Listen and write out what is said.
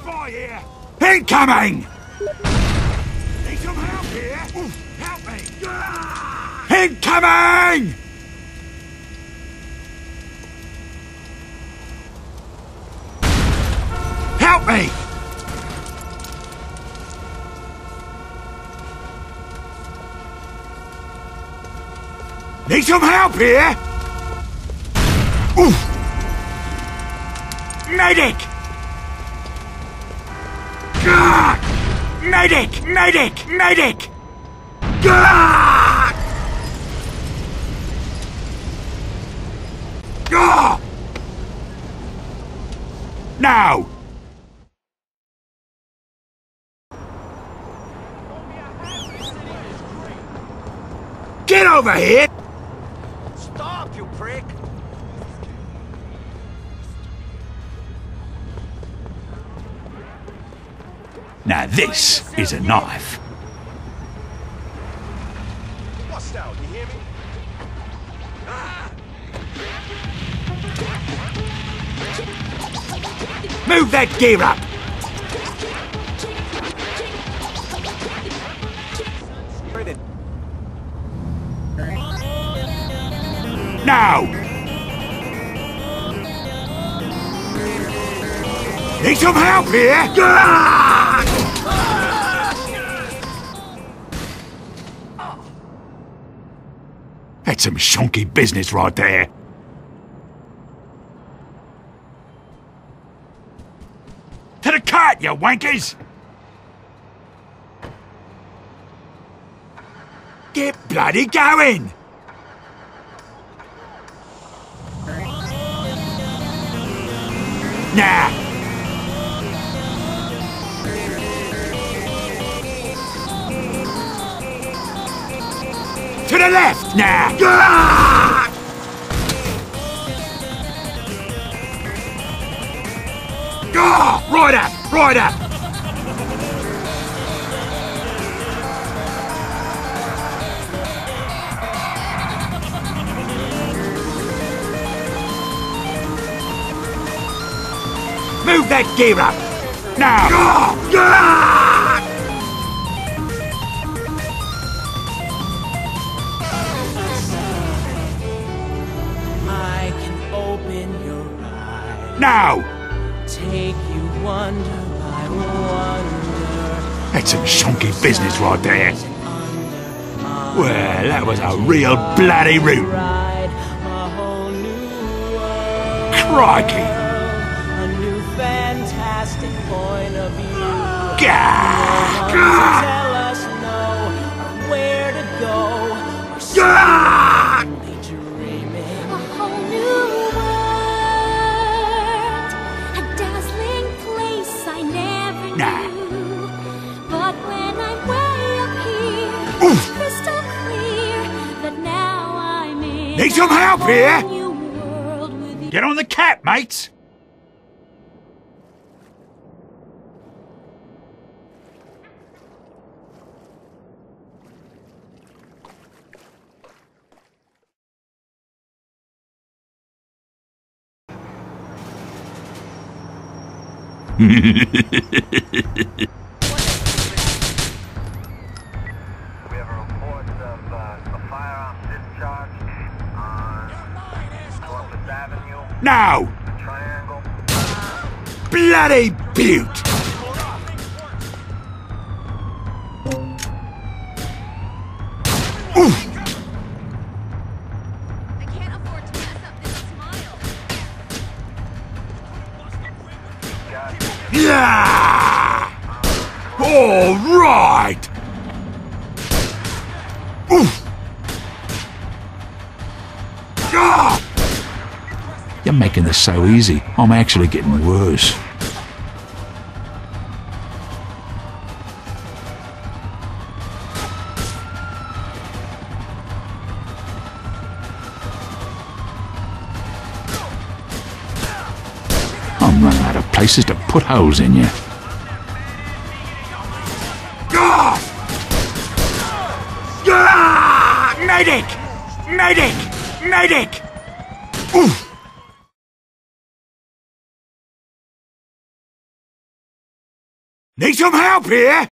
spy here! Incoming! Need some help here? Help me! Incoming! Help me! Need some help here? Oof! Medic! Gah! Medic! Medic! Medic! Gah! Gah! Now! Get over here! Stop, you prick! Now this is a knife. Bust out, you hear me? Move that gear up! Now! Need some help here? That's some shonky business right there. To the cart, you wankers! Get bloody going! Nah! To the left, now! Nah. Oh, right up, right up! Move that gear up! Now! I can open your eyes. Now! Take you wonder by wonder. That's some shonky business right there. Well, that was a real bloody root. Ride a whole new world. Crikey! A new fantastic point of view. Gah! To Gah! tell us no, where to go. We're Gah! only dreaming. A whole new world, a dazzling place I never Nah. knew. But when I'm way up here, Oof. it's crystal clear that now I'm in Need some help a here? whole new world with you. Get on the cap, mates! We have a report of a firearm discharge on Columbus Avenue, Now! the Triangle. Bloody beaut! Oof! I can't afford to mess up this smile. Yeah! All right! Oof! Ah! You're making this so easy. I'm actually getting worse. I'm running out of places to put holes in you. Ah! Ah! Medic! Medic! Medic! Oof! Need some help here?